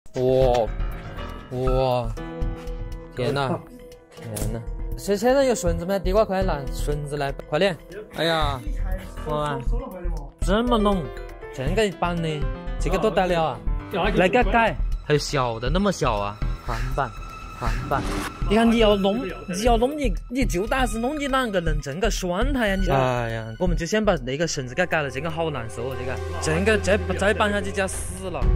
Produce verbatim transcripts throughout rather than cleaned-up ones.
哇哇！天哪！天哪！谁现在有绳子没？地瓜，快拿绳子来，快点！哎呀，哇，这么弄，这个板的，这个多大了啊？来改改，还有小的那么小啊，宽板。宽板，你看你要弄，你要弄你，你就打是弄你啷个能整个拴它呀？你哎呀，我们就先把那个绳子给改了，这个好难受，这个，这个再再绑下去就要死了。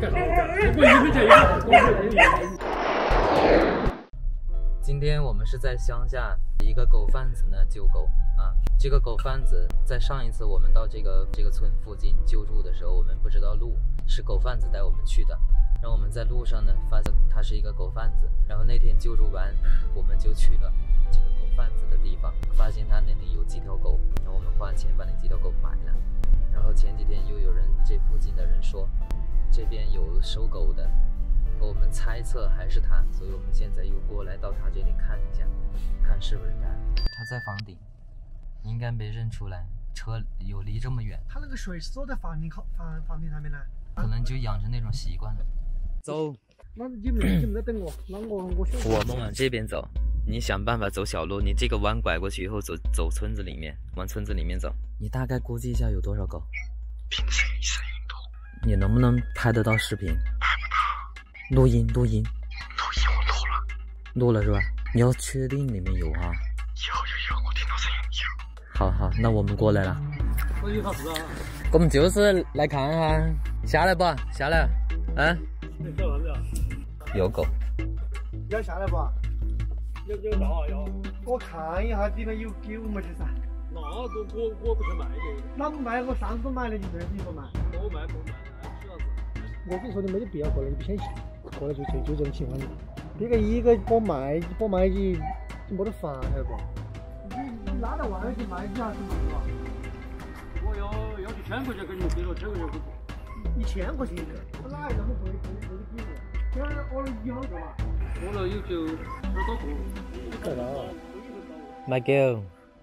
今天我们是在乡下，一个狗贩子呢救狗啊。这个狗贩子在上一次我们到这个这个村附近救助的时候，我们不知道路，是狗贩子带我们去的。然后我们在路上呢，发现他是一个狗贩子。然后那天救助完，我们就去了这个狗贩子的地方，发现他那里有几条狗，然后我们花钱把那几条狗买了。然后前几天又有人，这附近的人说，这边有收狗的，我们猜测还是他，所以我们现在又过来到他这里看一下，看是不是他。他在房顶，应该没认出来，车有离这么远。 他那个水是坐在房顶靠房房顶上面呢， 可能就养成那种习惯了。走， 那你们你们在等我，那我我先。 我们往这边走，你想办法走小路，你这个弯拐过去以后走走村子里面，往村子里面走。你大概估计一下有多少狗？ 平时一声音多。 你能不能拍得到视频？ 拍不到。 录音，录音。 录音我录了。 录了是吧？你要确定里面有啊。 有有有，我听到声音有。 好好，那我们过来了。 我有啥事啊？ 我们就是来看哈，下来吧，下来，啊。有狗。 要下来不？ 有有到啊要。 我看一下里面有狗没得噻。 那我我我不去卖的。 那不卖，我上次都买了，就这你不卖。 不卖不卖，主要是。 我跟你说，你没得必要过来，你不相信，过来就就就这种情况。这个一个我卖，我卖起就没得法，晓得不？你你拉到外面去卖，你还是卖吧？ 我要要一千块钱给你们给了，千块钱给。 一千块钱一个，我哪有那么贵？贵贵的比例？今儿我一好个嘛？ 我了有就十多个。 你看到？ 买狗。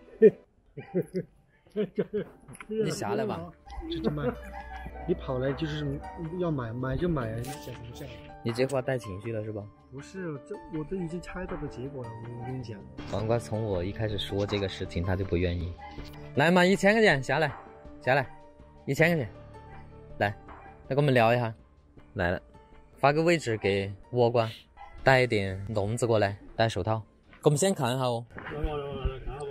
你下来吧。 就买。你跑来就是要买，买就买，你想怎么想？ 你这话带情绪了是吧？ 不是，这我都已经猜到的结果了。我跟你讲， 黄瓜从我一开始说这个事情，他就不愿意。来嘛，一千块钱下来，下来，一千块钱，来，来跟我们聊一下。来了，发个位置给倭瓜，带一点笼子过来，戴手套。给我们先看一下哦。 来来来来看下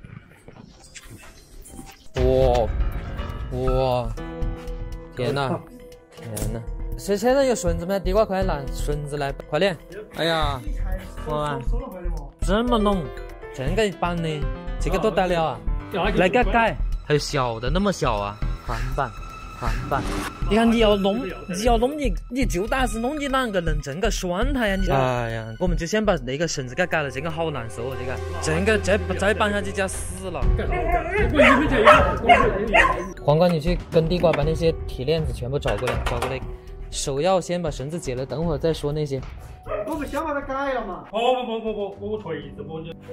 不？哇哇！天哪！天哪！谁现在有绳子没？地瓜，快拿绳子来，快点！哎呀，哇，这么弄，这个板的，这个多大了啊？来改改，还有小的那么小啊，宽板，宽板。你看你要弄，你要弄你，你就打是弄你啷个能整个拴它呀？你哎呀，我们就先把那个绳子给改了，这个好难受，这个，这个再再绑下去就要死了。黄瓜，你去跟地瓜把那些铁链子全部找过来，找过来。首要先把绳子解了，等会儿再说那些。 我不想把它改了嘛。 不不不不不，我锤子不就。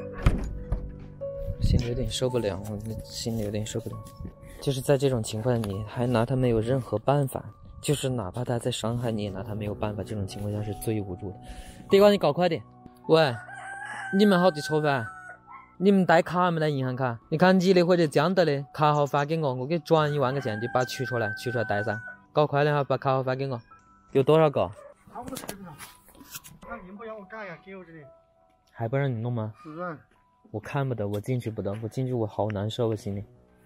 心里有点受不了，我心里有点受不了。就是在这种情况，你还拿他没有任何办法，就是哪怕他在伤害你，也拿他没有办法。这种情况下是最无助的。地瓜，你搞快点！喂，你们好的车饭？你们带卡没带银行卡？你看你的或者江德的卡号发给我，我给转一万块钱，就把它取出来，取出来带上。搞快点哈，把卡号发给我。有多少个？ 差不多十个。他硬不让我改呀，给我这里。 还不让你弄吗？ 是啊。 我看不得，我进去不得，我进去我好难受，我心里。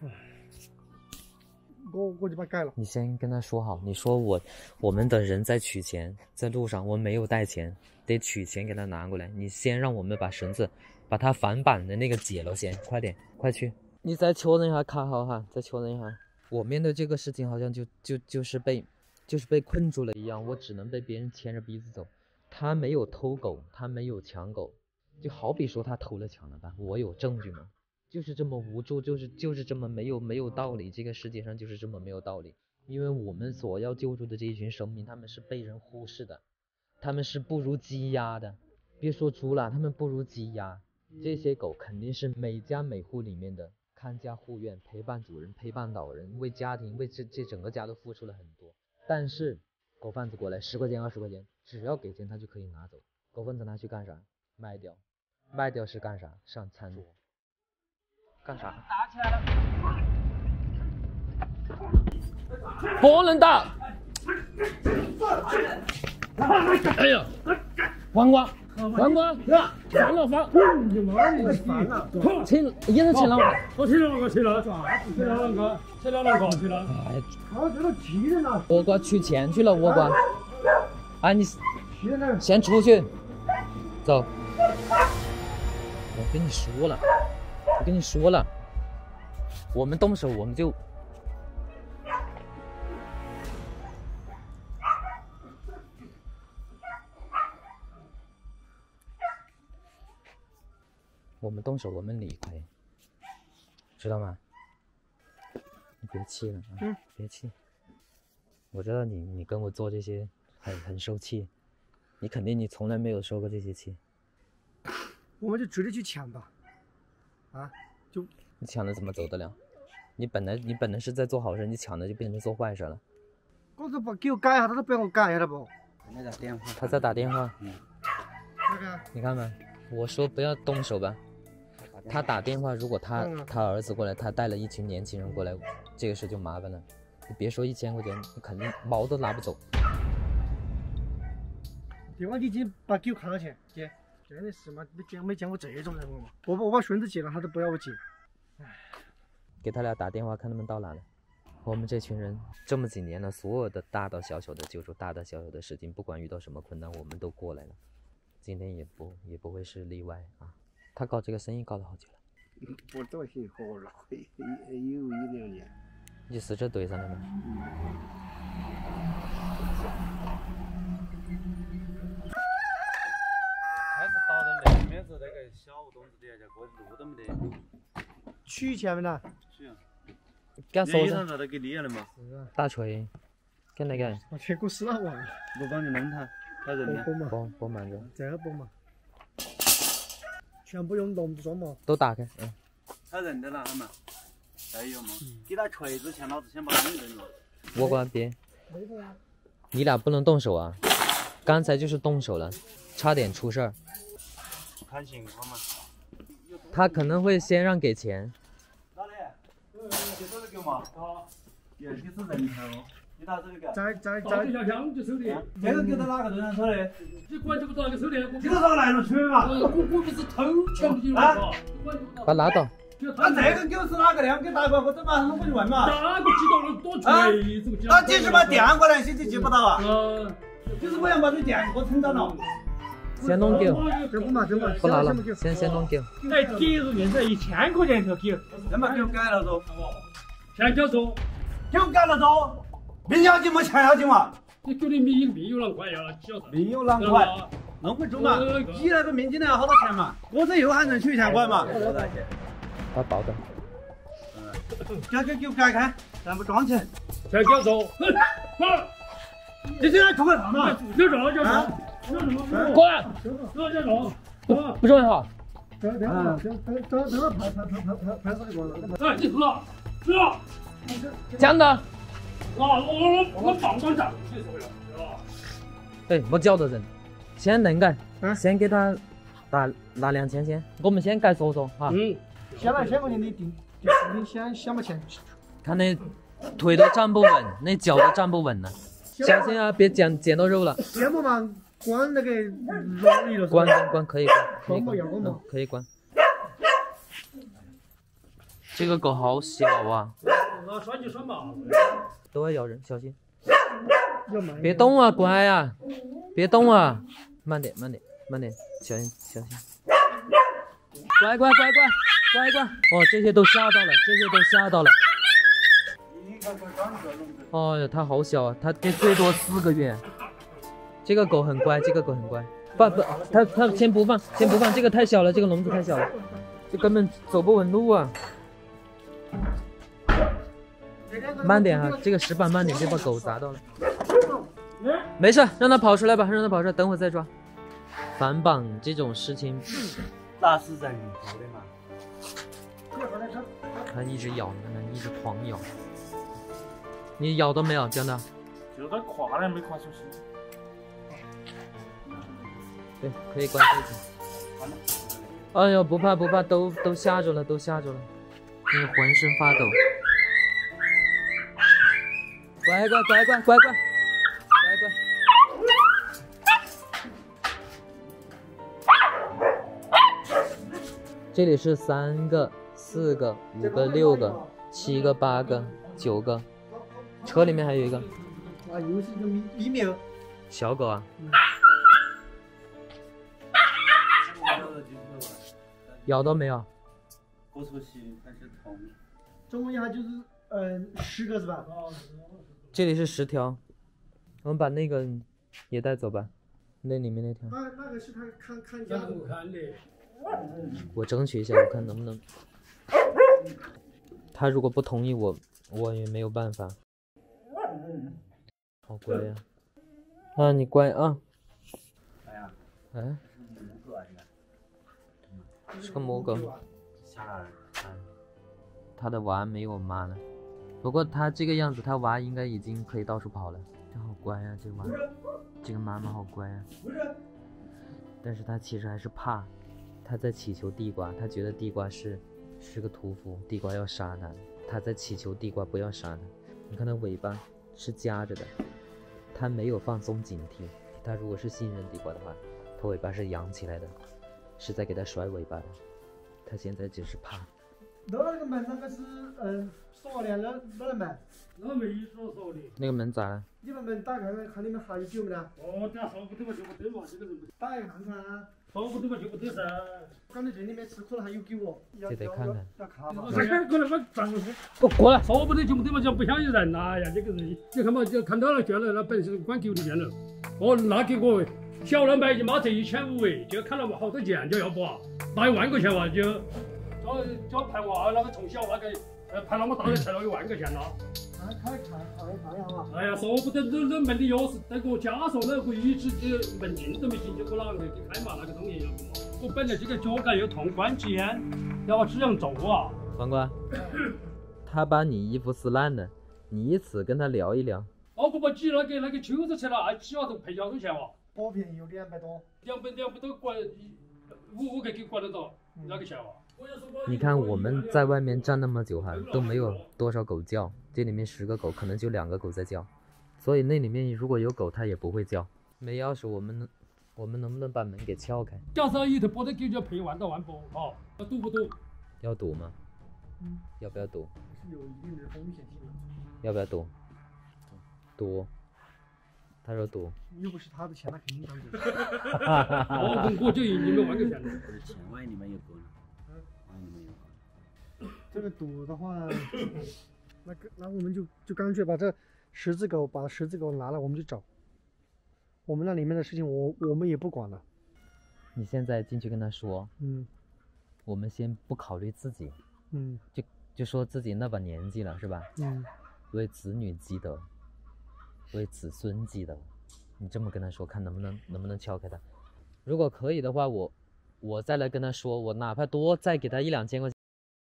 我我就把它改了。 你先跟他说好，你说我我们的人在取钱，在路上我没有带钱，得取钱给他拿过来。你先让我们把绳子，把他反绑的那个解了先，快点，快去。你再确认一下卡号哈，再确认一下。我面对这个事情好像就就就是被就是被困住了一样，我只能被别人牵着鼻子走。他没有偷狗，他没有抢狗，就好比说他偷了抢了吧，我有证据吗？就是这么无助，就是就是这么没有没有道理，这个世界上就是这么没有道理。因为我们所要救助的这一群生命，他们是被人忽视的，他们是不如鸡鸭的，别说猪了，他们不如鸡鸭。这些狗肯定是每家每户里面的看家护院，陪伴主人，陪伴老人，为家庭为这这整个家都付出了很多。但是狗贩子过来十块钱二十块钱， 只要给钱他就可以拿走。狗粪子拿去干啥？卖掉，卖掉是干啥？上餐桌。干啥？ 打起来了！ 不能打！哎呀，黄瓜，黄瓜，放了放。 你妈你烦了！ 切，一人切了。 我切了两个，切了，切了两个，切了两个，切了。 哎， 他这个气人了。 倭瓜取钱去了，倭瓜。啊，你气人先出去，走。我跟你说了，我跟你说了，我们动手我们就。我们动手，我们理亏，知道吗？你别气了啊！嗯、别气。我知道你，你跟我做这些很很受气，你肯定你从来没有受过这些气。 我们就直接去抢吧，啊，就你抢了怎么走得了？你本来你本来是在做好事，你抢了就变成做坏事了。 我都不给我改一下，他都不让我改了不？ 他在打电话。 他在打电话。 嗯。 那个。 你看吧，我说不要动手吧。他打电话，如果他、嗯、他儿子过来，他带了一群年轻人过来，这个事就麻烦了。你别说一千块钱，你肯定毛都拿不走。 电话你今把给我看了去，姐，真的是嘛，没见没见过这种人物嘛。我把我把孙子接了，他都不要我接。唉， 给他俩打电话，看他们到哪了。我们这群人这么几年了，所有的大大小小的救助，大大小小的事情，不管遇到什么困难，我们都过来了。今天也不也不会是例外啊。他搞这个生意搞了好久了， 不到很好了，有一两年。 你是这堆上的吗？ 开始倒到那边是那个小洞子里，就过路都没得。 取钱没得？ 取啊！ 给他说噻。 都给你了嘛。 大锤，跟那个。 我去，我死了忘了。 我帮你弄他，他人呢？ 拨嘛， 拨拨慢着。 这个拨嘛。全部用笼子装嘛。 都打开，嗯。 他认得了，他们。还有嘛？给他锤之前，老子先把他扔了。 倭瓜别。你俩不能动手啊！刚才就是动手了，差点出事儿。 看情况嘛。 他可能会先让给钱。 哪里？呃，这都是给嘛。啊。也你是人头，你打这个给。 在在在。 小枪就收的。这个给到哪个队长收的？你管就不到那个收的。 这个上来了去嘛。 我我不是偷抢进来的。 把拉倒。 那这个狗是哪个的？给打过来，我这马上过去问嘛。 哪个知道了多锤子？ 那你是把电过来，现在接不到啊？嗯。就是我要把这电给我充到了。 先弄狗。 这不嘛，这嘛。 不拿了，先先弄狗。 哎，给入面这一千块钱一条狗。 那么给我改了走。 先交走。 给我改了走。命要紧没钱要紧嘛。 你狗的命命有啷快呀？晓得。 命有啷快？弄会中嘛？你那个命今年要好多钱嘛？我这又喊人取钱管嘛？多大钱？ 把保的。 嗯。这个给我改开，咱们装起。 先交走。好。 你这样快快上嘛！ 交走，交走。 过来。 交交走。 不不重要哈。 等等等等等等拍拍拍拍拍拍这个了。 哎，你喝，吃啊！ 这样的。 啊，我我我放光站，你说呀？ 哎，没叫的人，先恁个，嗯，先给他打拿两千先，我们先改说说哈。 嗯。先来先把你定，你先想把钱。 他那腿都站不稳，那脚都站不稳了，小心啊，别捡捡到肉了。 先不嘛，关那个肉里了。 关关关，可以关，可以关， 嗯， 可以关。这个狗好小啊。 那拴就拴嘛。 都要咬人，小心！别动啊，乖啊！别动啊，慢点，慢点，慢点，小心，小心！乖乖乖乖乖乖！哦，这些都吓到了，这些都吓到了。哦哟，它好小啊，它这最多四个月。这个狗很乖，这个狗很乖。不不，它它先不放，先不放，这个太小了，这个笼子太小了，这根本走不稳路啊。慢点啊，这个石板慢点，别把狗砸到了。没事，让它跑出来吧，让它跑出来，等会再抓。反绑这种事情， 那是人头的嘛。 它一直咬，你看它一直狂咬。你咬到没有，真的？ 就在跨了没跨出去。 对，可以关这个。哎呦，不怕不怕，都都吓着了，都吓着了，你浑身发抖。乖乖乖乖乖乖乖乖。这里是三个、四个、五个、六个、七个、八个、九个，车里面还有一个。 啊，又是一个咪咪喵。 小狗啊。 嗯咬到没有？ 不出息，还是痛。 总共一下就是嗯十个是吧？ 这里是十条，我们把那个也带走吧，那里面那条。 那那个是他看看家的。看的。 我争取一下，我看能不能。他如果不同意我，我也没有办法。好乖呀！啊，你乖啊。 哎呀。 哎。是个母狗， 下来了。 它的娃没有妈了，不过它这个样子，它娃应该已经可以到处跑了。这好乖呀、啊，这娃，这个妈妈好乖呀、啊。但是它其实还是怕，它在祈求地瓜，它觉得地瓜是是个屠夫，地瓜要杀它，它在祈求地瓜不要杀它。你看它尾巴是夹着的，它没有放松警惕。它如果是信任地瓜的话，它尾巴是扬起来的。是在给他甩尾巴的，他现在只是怕。 那那个门那个是嗯锁的，那那个门。那没锁锁的。 那个门咋了？ 你把门打开看，看里面还有酒没得？ 哦，这样说不得嘛就不得嘛，这个人不得。 打开看看啊。 说不得嘛就不得噻。 感觉这里面吃可能还有狗哦。 这得看看。 要看嘛。 过来过来，我站过去。我过来，说不得就不得嘛，就不相信人呐！哎呀，这个人，你看嘛，就看到了，圈了，那本身管狗的圈了。哦，那给我。小两百就妈这一千五哎，就看了嘛好多件，就要不啊，拿一万块钱哇，就叫叫派娃那个从小那个呃派那么大的才拿一万块钱了。 看看看看看呀嘛。 哎呀，说不得那那门的钥匙，那个家说那个一直这门进都没进，就给哪个给开嘛那个东西要不嘛。我本来这个脚盖又痛，关节要这样走啊。 黄瓜，他把你衣服撕烂了，你一次跟他聊一聊。 哦不不，挤那个那个秋子车了，还起码都赔多少钱哇？ 保便宜有两百多， 两百两百多管五五个给管得到，那个钱哇！ 你看我们在外面站那么久哈，都没有多少狗叫，这里面十个狗可能就两个狗在叫，所以那里面如果有狗它也不会叫。没钥匙，我们能我们能不能把门给撬开？ 假设一头波的狗就要赔万到万不？哦，要赌不赌？ 要赌吗？ 嗯， 要不要赌？ 是有一定的风险性的。 要不要赌？赌。他说赌， 又不是他的钱，他肯定当赌。 哦，我就赢你们万块钱了。 不是钱，万一你们有狗呢？嗯，万一你们有狗。 这个赌的话，那个那我们就就干脆把这十只狗，把十只狗拿了，我们就走。我们那里面的事情我，我我们也不管了。 你现在进去跟他说， 嗯， 我们先不考虑自己， 嗯， 就就说自己那把年纪了，是吧？ 嗯， 为子女积德。为子孙积德，你这么跟他说，看能不能能不能撬开他。如果可以的话，我我再来跟他说，我哪怕多再给他一两千块钱。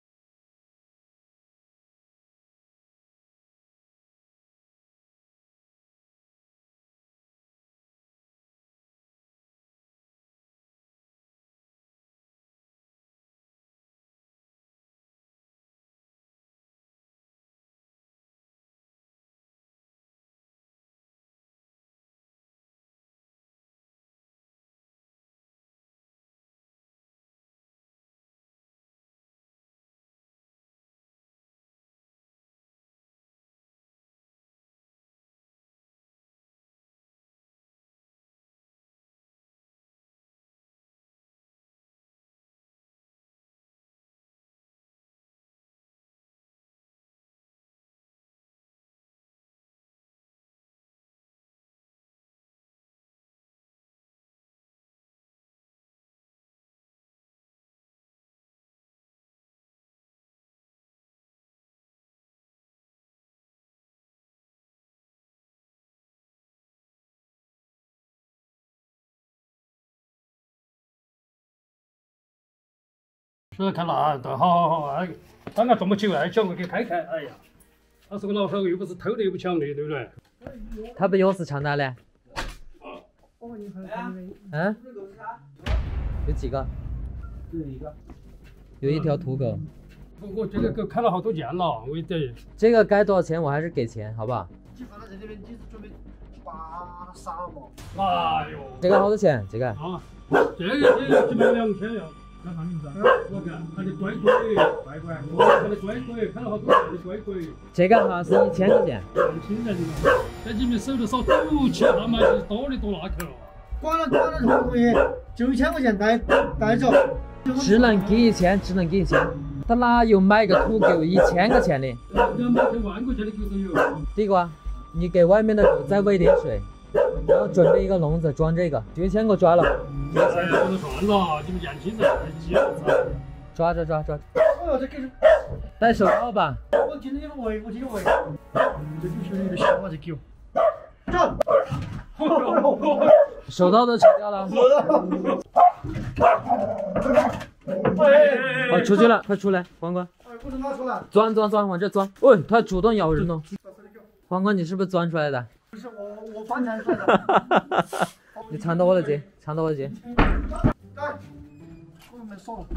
是看那，对，好好好，哎，刚刚这么久，哎，叫我给开开，哎呀，他是个老手，又不是偷的，又不抢的，对不对？ 他把钥匙抢哪嘞？ 我问你还还没？ 嗯？有几个？ 只有一个。 有一条土狗。 我我这个狗看了好多年了，我得。 这个该多少钱？我还是给钱，好不好？ 你放到这里面，你是准备把它杀了吗？ 哎呦。 这个好多钱？这个？ 啊，这个这个基本两千要。看啥名字啊？我看它的乖乖，乖乖，它的乖乖，看了好多年的乖乖。 这个哈是一千块钱。 现在这个，在你们手头少赌气，他妈就多的多那去了。 管了管了，什么东西？就一千块钱带带走。 只能给一千，只能给一千。他哪有买个土狗一千块钱的？ 人家买个万块钱的狗都有。 地瓜，你给外面的狗再喂点水，然后准备一个笼子装这个。九千给我抓了。 哎呀，我都算了，你们年轻人太急了。 抓抓抓抓！ 哎呦，这给戴手套吧。 我今天喂，我今天喂。这就是你的小娃子狗。走。 手套都扯掉了。哦，出去了，快出来，黄瓜。 哎，不能拿出来。 钻钻钻，往这钻。喂，它主动咬人哦。黄瓜，你是不是钻出来的？ 不是我，我翻墙出来的。 你藏到我的街，藏到我的街。 来，我们送了。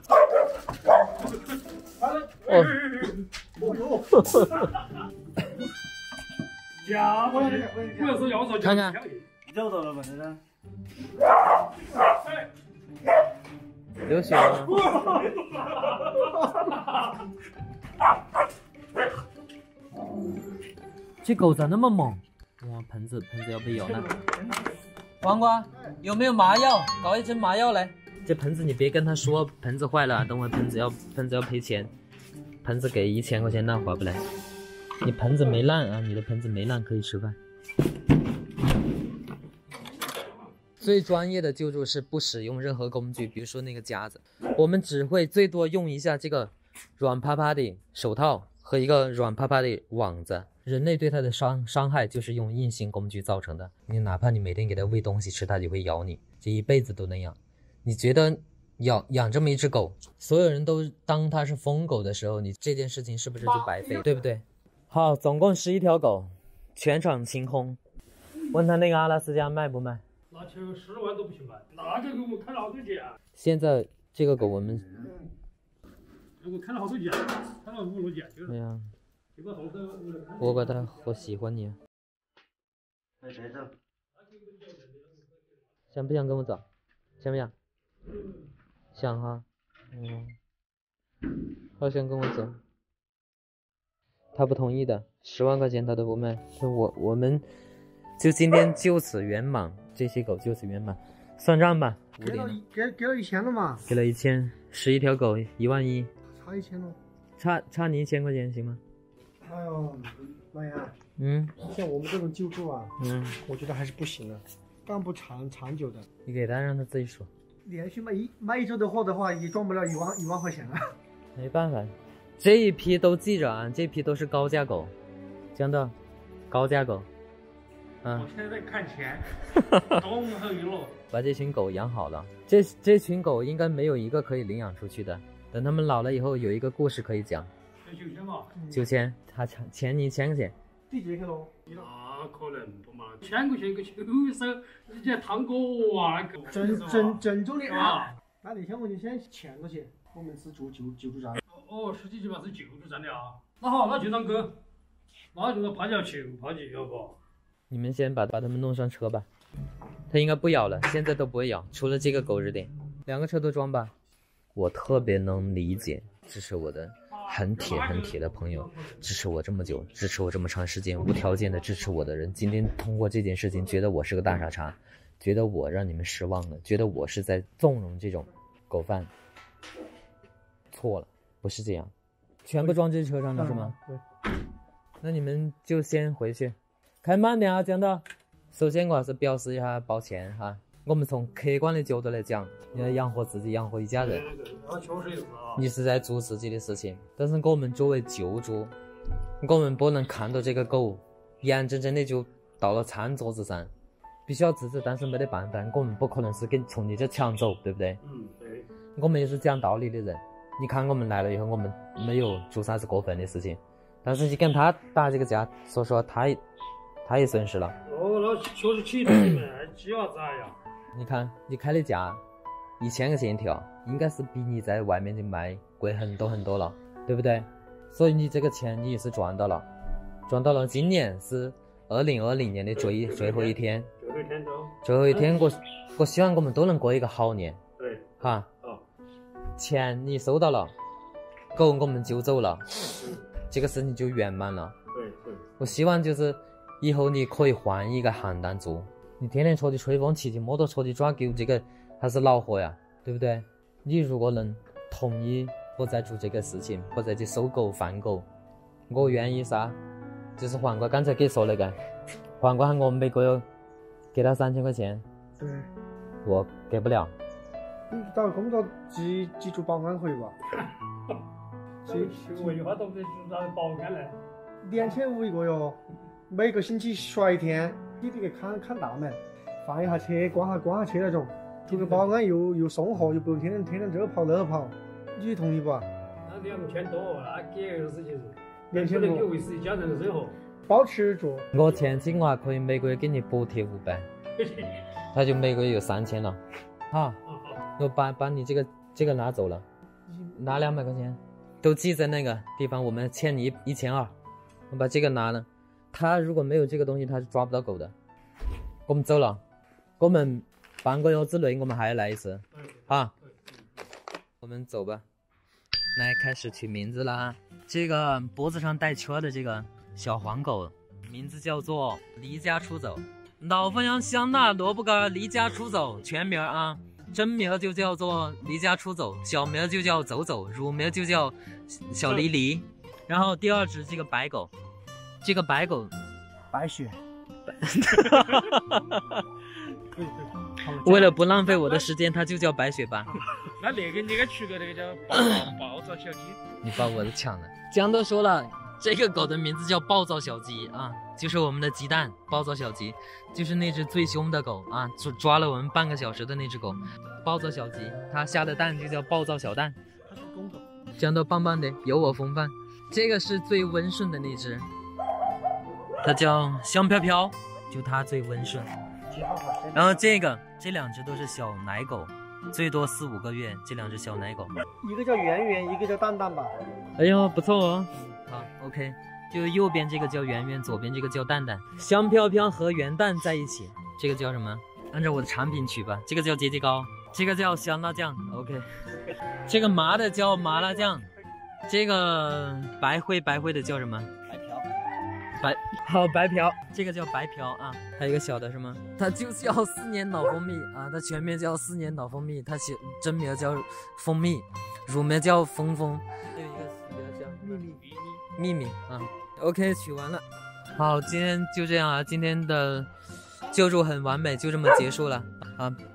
哦。 哦呦。 家伙，不要说要说， 看看。 找到了吧？这个。 流血了。这狗咋那么猛？哇，盆子盆子要被咬烂。黄瓜有没有麻药？搞一针麻药来。这盆子你别跟他说盆子坏了，等会盆子要盆子要赔钱。盆子给一千块钱那划不来。你盆子没烂啊，你的盆子没烂可以吃饭。最专业的救助是不使用任何工具，比如说那个夹子，我们只会最多用一下这个软趴趴的手套和一个软趴趴的网子。人类对它的伤伤害就是用硬性工具造成的。你哪怕你每天给它喂东西吃，它就会咬你，这一辈子都能养。你觉得养养这么一只狗，所有人都当它是疯狗的时候，你这件事情是不是就白费，对不对？好，总共十一条狗，全场清空。问他那个阿拉斯加卖不卖？ 那就十万都不行卖，那个给我看了好多钱。 现在这个狗我们， 我看了好多钱，看了五六件，就是。 对呀。 这个后头我把它，我喜欢你。 来带走。 想不想跟我走？想不想？想哈。嗯。好想跟我走。他不同意的，十万块钱他都不卖。说我我们就今天就此圆满，这些狗就此圆满。算账吧，五点了。 给给了一千了嘛？ 给了一千，十一条狗一万一。 差一千了。 差差你一千块钱行吗？ 哎呦，妈呀！ 嗯， 像我们这种救助啊， 嗯， 我觉得还是不行的，干不长长久的。 你给他让他自己说。 连续卖一卖一周的货的话，也赚不了一万一万块钱了。 没办法，这一批都记着啊，这批都是高价狗，讲到高价狗。嗯， 我现在在看钱，综合娱乐。 把这群狗养好了，这这群狗应该没有一个可以领养出去的。等他们老了以后，有一个故事可以讲。 九千嘛， 九千，他欠欠你一千块钱。 地址去喽？ 那可能不嘛，千块钱一个秋手，你这烫过啊？ 郑郑郑重的啊！那那千块钱先欠过去，我们是做救救助站。 哦，实际基本上是救助站的啊。那好，那就当哥，那就当趴脚球趴起，要不？ 你们先把把他们弄上车吧，他应该不咬了，现在都不会咬，除了这个狗日的，两个车都装吧。我特别能理解，支持我的很铁很铁的朋友，支持我这么久，支持我这么长时间，无条件的支持我的人，今天通过这件事情，觉得我是个大傻叉，觉得我让你们失望了，觉得我是在纵容这种狗贩，错了，不是这样，全部装这车上了是吗？ 对。 那你们就先回去，开慢点啊，讲到。首先我还是表示一下抱歉哈。我们从客观的角度来讲，你要养活自己，养活一家人，你是在做自己的事情。但是我们作为救助，我们不能看到这个狗眼睁睁的就到了餐桌子上，必须要制止，但是没得办法，我们不可能是给从你这抢走，对不对？ 嗯，对。 我们也是讲道理的人，你看我们来了以后，我们没有做啥子过分的事情，但是你跟他打这个架，说实话，他他也损失了。 哦，那确实起得起嘛，鸡娃子呀。 你看你开的价一千个线条，应该是比你在外面去卖贵很多很多了，对不对？所以你这个钱你也是赚到了，赚到了。今年是二零二零年的最最后一天， 最后一天都。 最后一天我我希望我们都能过一个好年。 对。 哈。 哦。 钱你收到了，狗我们就走了，这个事情就圆满了。 对对。 我希望就是以后你可以换一个行当做，你天天出去吹风骑骑摩托出去抓狗，这个还是恼火呀，对不对？你如果能同意不再做这个事情，不再去收狗放狗，我愿意噻。就是黄瓜刚才给说那个，黄瓜喊我每个月给他三千块钱， 对， 我给不了。 你找工作记记住保安可以吧？ 记我一话都不得让保安来。 两千五一个哟，每个星期刷一天，你这个看看大门，放一下车，关下关下车那种。做个保安又又送货，又不用天天天天这儿跑那儿跑，你同意不？ 那两千多，那给儿子就是。 两千多。 不能给维持一家人的生活。 包吃住。 我前期我还可以每个月给你补贴五百，他就每个月有三千了。好，我把把你这个这个拿走了，拿两百块钱，都记在那个地方。我们欠你一千二，我把这个拿了。他如果没有这个东西，他是抓不到狗的。我们走了，我们半个月之内我们还要来一次，啊，我们走吧。来，开始取名字啦。这个脖子上带圈的这个小黄狗，名字叫做离家出走。老凤阳香辣萝卜干离家出走，全名啊，真名就叫做离家出走，小名就叫走走，乳名就叫小离离。然后第二只这个白狗，这个白狗白雪。 为了不浪费我的时间，它就叫白雪吧。 那那个你给取个那个叫暴躁小鸡。 你把我的抢了。江都说了，这个狗的名字叫暴躁小鸡啊，就是我们的鸡蛋。暴躁小鸡就是那只最凶的狗啊，抓抓了我们半个小时的那只狗。暴躁小鸡，它下的蛋就叫暴躁小蛋。 它是公狗。 江都棒棒的，有我风范。这个是最温顺的那只，它叫香飘飘，就它最温顺。然后这个这两只都是小奶狗，最多四五个月。这两只小奶狗， 一个叫圆圆，一个叫蛋蛋吧。 哎呦，不错哦。好 ，OK， 就右边这个叫圆圆，左边这个叫蛋蛋。香飘飘和元旦在一起，这个叫什么？按照我的产品取吧。这个叫节节高，这个叫香辣酱。OK， 这个麻的叫麻辣酱，这个白灰白灰的叫什么？白嫖。白好白嫖，这个叫白嫖啊。还有一个小的是吗？它就叫四年老蜂蜜啊，它全名叫四年老蜂蜜，它写真名叫蜂蜜，乳名叫峰峰，还有一个名叫秘密秘密啊。OK， 取完了。好，今天就这样啊，今天的救助很完美，就这么结束了啊。